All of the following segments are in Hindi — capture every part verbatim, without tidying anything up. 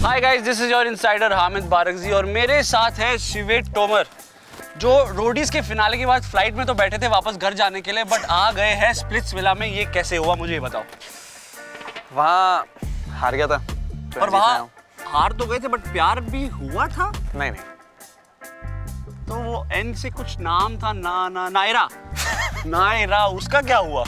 Hi guys, this is your insider Hamid Bargzi और मेरे साथ है शिवेत तोमर, जो रोडीज के फिनाले के बाद फ्लाइट में तो बैठे थे वापस घर जाने के लिए, बट आ गए हैं स्प्लिट्सविला में। ये कैसे हुआ मुझे ये बताओ। वहाँ हार गया था पर वहाँ हार तो गए थे बट प्यार भी हुआ था। नहीं नहीं तो वो एन से कुछ नाम था ना ना नायरा नायरा, उसका क्या हुआ?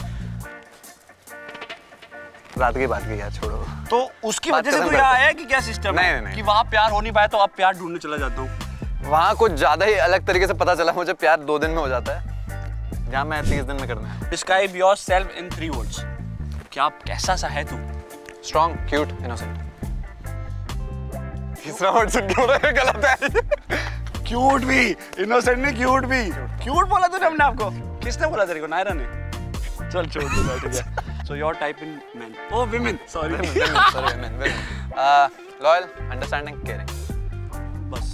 रात की बात की यार, छोड़ो। तो उसकी वजह से तो यहाँ आया कि क्या सिस्टम नहीं, है नहीं, नहीं। कि वहाँ प्यार हो नहीं पाया तो अब प्यार ढूंढने चला जाता हूँ। वहाँ कुछ ज्यादा ही अलग तरीके से पता चला मुझे, प्यार दो दिन में हो जाता है जहाँ मैं तीस दिन में करना है। Describe yourself in three words. क्या कैसा सा है तू? Strong, cute, innocent. तीसरा वर्ड सुन क्यों रहा है? गलत है। क्यूट भी, इनोसेंट भी, क्यूट भी। क्यूट बोला तूने अपने आप को? किसने बोला तेरे को? नायरा ने? चल छोड़ दे, बैठ गया। So your type in men? Oh, women. Sorry. women, women, sorry, women, women. Uh, loyal, understanding, caring. बस.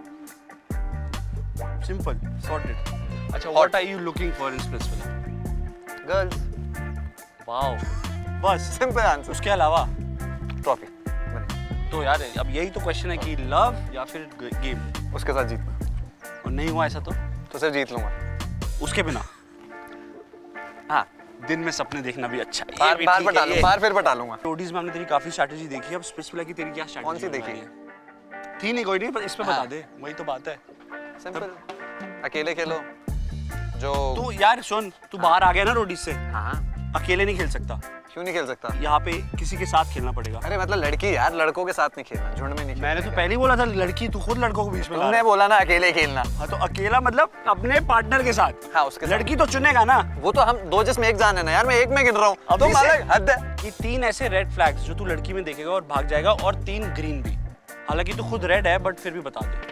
Simple, sorted. अच्छा, Hot. what are you looking for in Splitsvilla? Girls. Wow. बस. Simple answer. उसके अलावा? Trophy. तो यार अब यही तो क्वेश्चन है कि लव या फिर गेम? उसके साथ जीतना। और नहीं हुआ ऐसा तो? तो सिर्फ जीत लूंगा। उसके बिना? हाँ। दिन में सपने देखना भी अच्छा है। बार बार पटा लूं, बार फिर पटा लूंगा। रोडीज में हमने तेरी काफी स्ट्रैटेजी देखी है, अब स्प्लिट्सविला की तेरी क्या स्ट्रैटेजी? कौन सी देखी? थी नहीं कोई नहीं, पर इस पे हाँ। बता दे, वही तो बात है। सिंपल, अकेले खेलो। जो तू यार सुन, तू बाहर आ गया ना रोडीज से, हाँ, अकेले नहीं खेल सकता। क्यों नहीं खेल सकता? यहाँ पे किसी के साथ खेलना पड़ेगा। अरे मतलब लड़की यार, लड़कों के साथ नहीं खेलना, झुंड में नहीं खेलना। मैंने तो पहले ही बोला था लड़की, तू खुद लड़कों को बीच में ला रहा तुमने है। बोला ना अकेले खेलना। हाँ तो अकेला मतलब अपने पार्टनर के साथ। हाँ, उसके साथ। लड़की तो चुनेगा ना। वो तो हम दो जिसमें एक जान है ना यार, मैं एक में गिन रहा हूँ। अब तुम इसे- अलग हद है। कि तीन ऐसे रेड फ्लैग्स जो तू लड़की में देखेगा और भाग जाएगा, और तीन ग्रीन भी। हालांकि तू खुद रेड है बट फिर भी बता दे।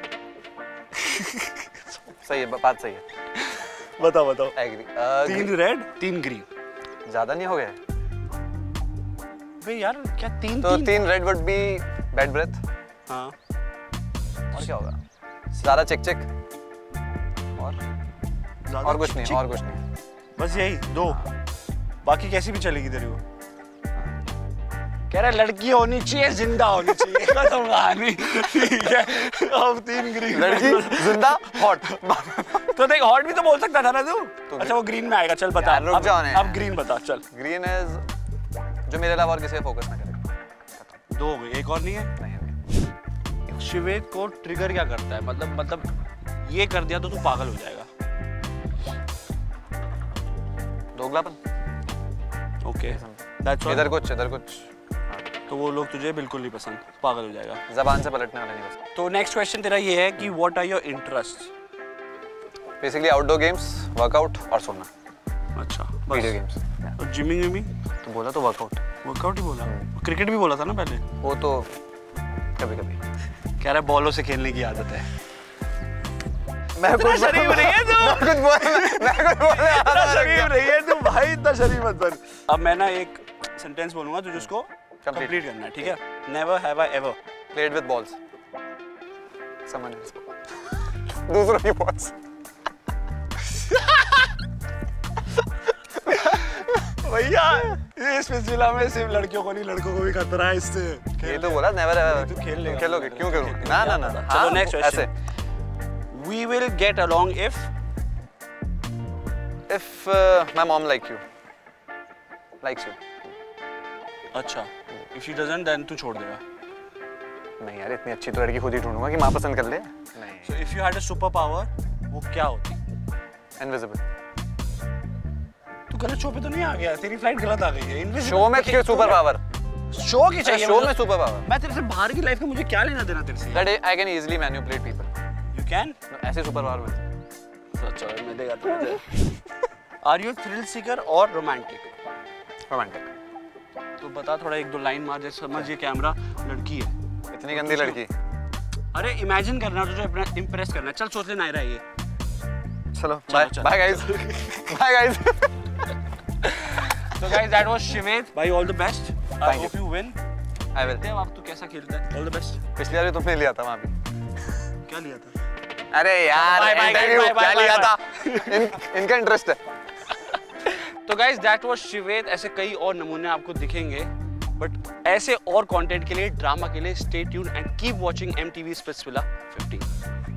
सही है, बात सही है। बताओ बताओ। एग्री। तीन रेड, तीन ग्रीन। ज्यादा नहीं हो गया? बे यार क्या तीन तो तीन? तीन red would be bad breath. हाँ। और क्या होगा? ज्यादा चिक चिक। और ज़्यादा और कुछ नहीं, चिक- और कुछ नहीं। बस यही दो। बाकी कैसी भी चलेगी तेरी को? कह रहा लड़की होनी चाहिए, जिंदा होनी चाहिए। खत्म कहानी। ठीक है, अब तीन ग्रीन। लड़की जिंदा हॉट। तो देख हॉट भी तो बोल सकता था ना तू। अच्छा वो ग्रीन में आएगा, चल बता। यार, रुक अब, जाओ ना अब यार। ग्रीन बता चल। ग्रीन इज जो मेरे अलावा और किसी पे फोकस ना करे। दो हो गए, एक और नहीं है। नहीं। शिवेत को ट्रिगर क्या करता है? मतलब मतलब ये कर दिया तो तू पागल हो जाएगा। दोगलापन। Okay that's all. इधर कुछ इधर कुछ। तो वो लोग तुझे बिल्कुल नहीं पसंद, पागल हो जाएगा। जबान से पलटने वाला नहीं बस। तो नेक्स्ट क्वेश्चन तेरा ये है कि what are your interest? Basically outdoor games, workout और सोना। अच्छा वीडियो गेम्स। और जिमिंग में भी? तो बोला तो वर्कआउट। वर्कआउट ही बोला। क्रिकेट भी बोला था ना पहले। वो तो कभी कभी। कह रहा है बॉलों से खेलने की आदत है। मैं इतना कुछ शरीफ नहीं है तू। मैं कुछ बोल मैं कुछ बोलने आ इतना रहा था। शरीफ नहीं है तू भाई, इतना शरीफ मत बन। अब मैं ना एक सेंटेंस बोलूंगा तुझे उसको कंप्लीट करना है, ठीक है? Never have I ever played with balls. Someone else. दूसरों की बॉल्स। भैया इस स्प्लिट्सविला में सिर्फ लड़कियों को नहीं, लड़कों को भी खतरा है इससे। ये तो बोला नेवर एवर। तू खेल लेगा। खेलोगे? क्यों करूं? ना ना ना। चलो नेक्स्ट ऐसे। Question. We will get along if If uh, my mom like you, likes you. अच्छा, if she doesn't then तू छोड़ देगा। नहीं यार, इतनी अच्छी तो लड़की खुद ही ढूंढूंगा कि माँ पसंद कर ले। नहीं। So if you had a super power, वो क्या होती? Invisible. तू गलत शो पे तो नहीं आ गया? तेरी फ्लाइट गलत आ गई है। Invisible शो में क्यों सुपर पावर? शो की चाहिए? शो में सुपर पावर। मैं तेरे से बाहर की लाइफ में मुझे क्या लेना देना तेरे से? That I can easily manipulate people. You can? ऐसे सुपर पावर मिलती। अच्छा मैं देगा तुझे। Are you thrill seeker और romantic? रोमांटिक। तो बता थोड़ा, एक दो लाइन मार, जैसे समझ ये कैमरा लड़की है। इतनी गंदी लड़की। अरे इमेजिन करना, तुझे इम्प्रेस करना है। चल सोच ले नायरा ये। चलो bye bye guys. Bye guys. So guys, that was Shivet. Bhai, all the best. I Thank hope you. you win. I will. देखते हैं अब तू कैसा खेलता है। All the best. पिछली बार भी तुमने लिया था वहाँ भी। क्या लिया था? अरे यार, Bye, bye, interview bye, bye, क्या bye, लिया bye. था? इन, इनका इंटरेस्ट है। तो गाइज दैट वाज शिवेत। ऐसे कई और नमूने आपको दिखेंगे बट ऐसे और कंटेंट के लिए, ड्रामा के लिए stay tuned and keep watching M T V Splitsvilla fifteen.